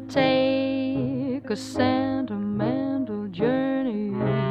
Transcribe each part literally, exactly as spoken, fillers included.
take a sentimental journey.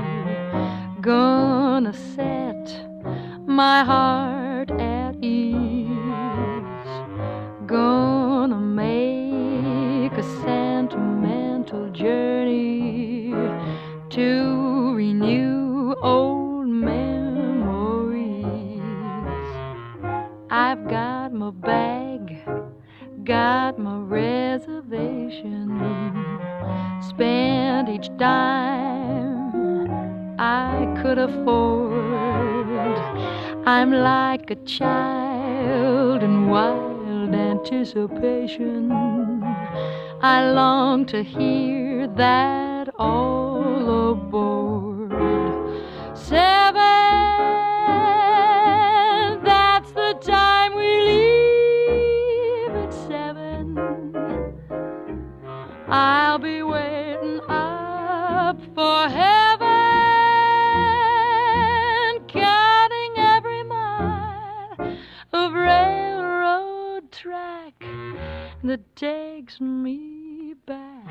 Gonna set my heart at ease. Gonna make a sentimental journey to renew old memories. I've got my bag, got my reservation, spent each dime I could afford. I'm like a child in wild anticipation. I long to hear that all aboard. Seven, that's the time we leave at seven. I'll be waiting up for heaven, counting every mile of railroad track that takes me back.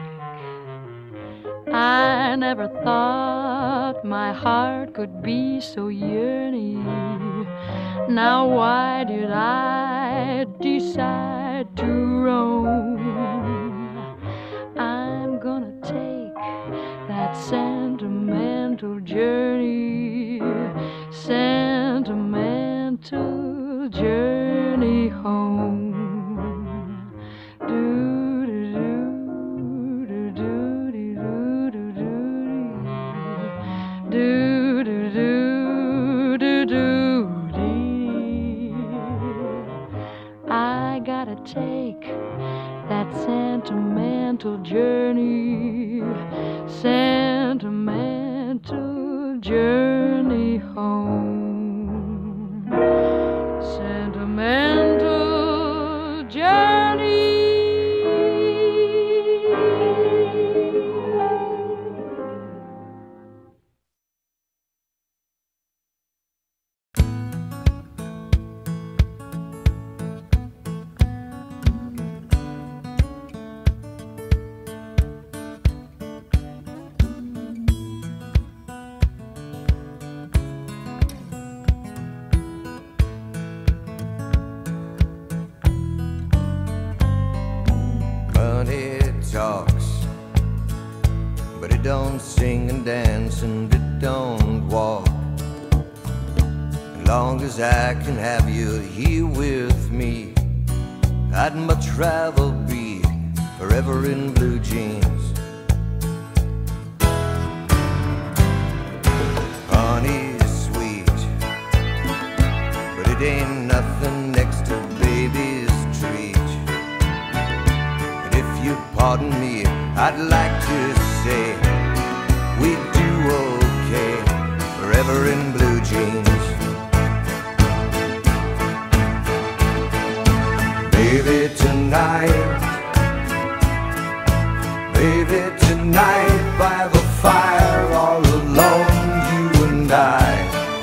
I never thought my heart could be so yearning. Now why did I decide to roam? I'm gonna take that sentimental journey, sentimental journey home. I gotta take that sentimental journey, sentimental journey home, sentimental journey. Talks, but it don't sing and dance and it don't walk. As long as I can have you here with me, I'd much rather be forever in blue jeans. Honey's sweet, but it ain't nothing next to baby's treat. Pardon me, I'd like to say we do okay, forever in blue jeans. Baby, tonight, baby, tonight, by the fire, all alone, you and I.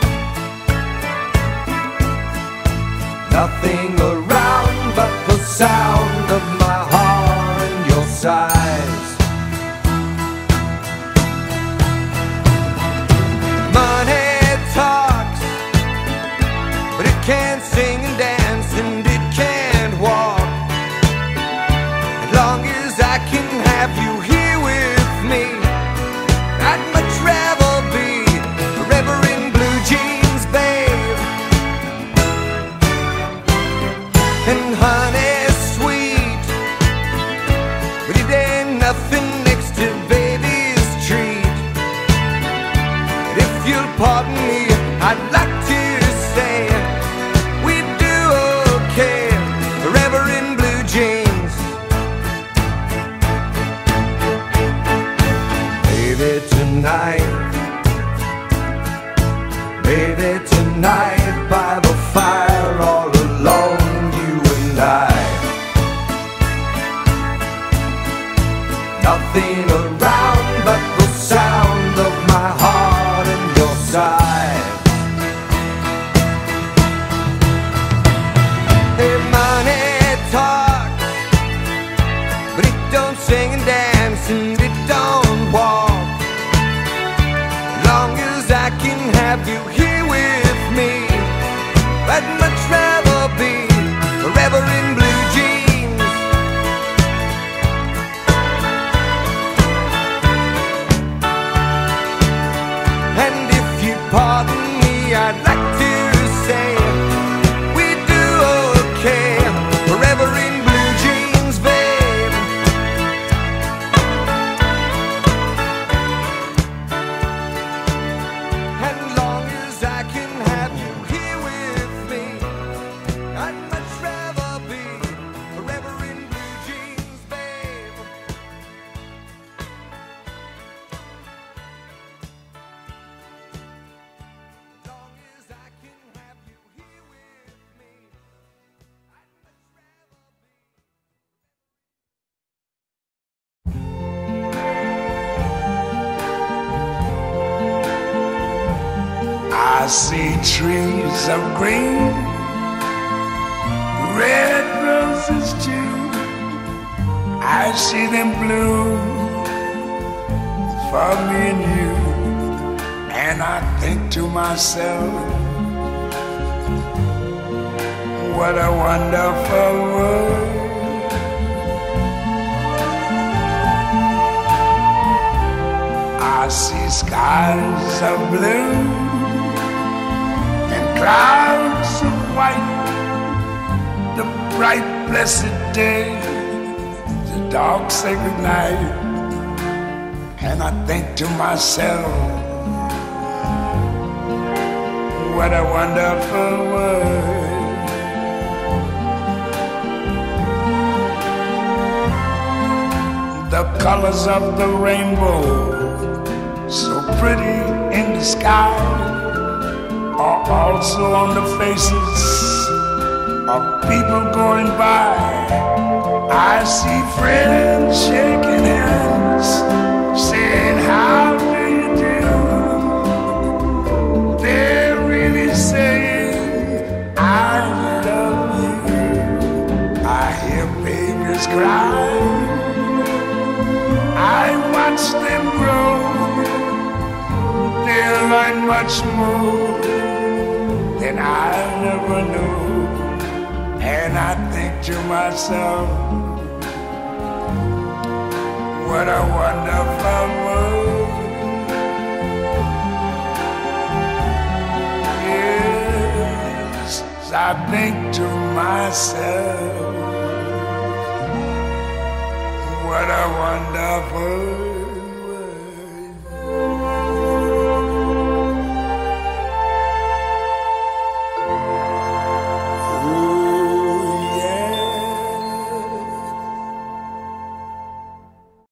Nothing around but the sound of my heart, size. Money talks, but it can't sing and dance and it can't walk. As long as I can have you here with me, I'd much rather be forever in blue jeans, babe. And honey, nothing next to baby's treat. And if you'll pardon me, I'd like to say we do okay, forever in blue jeans. Baby, tonight, baby, tonight, by the fire, all alone, you and I. Nothing around but the sound of my heart and your side. Hey, money talks, but it don't sing and dance and it don't walk. As long as I can have you here with me, I'd much rather be forever in blue jeans. And if you pardon me, I'd like to say we do okay, forever in blue jeans, babe. And long as I can have you here with me, I'd much rather be forever in blue jeans, babe. Long as I can have you here with me, I'd much rather be. I see trees of green, red roses too. I see them bloom for me and you. And I think to myself, what a wonderful world. I see skies of blue and clouds of white, the bright blessed day, the dark sacred night. And I think to myself, what a wonderful world. The colors of the rainbow, so pretty in the sky, are also on the faces of people going by. I see friends shaking hands, saying, how do you do? They're really saying, I love you. I hear babies cry, I watch them grow. They'll learn much more than I never knew. And I think to myself, what a wonderful world. Yes, I think to myself, what a wonderful world.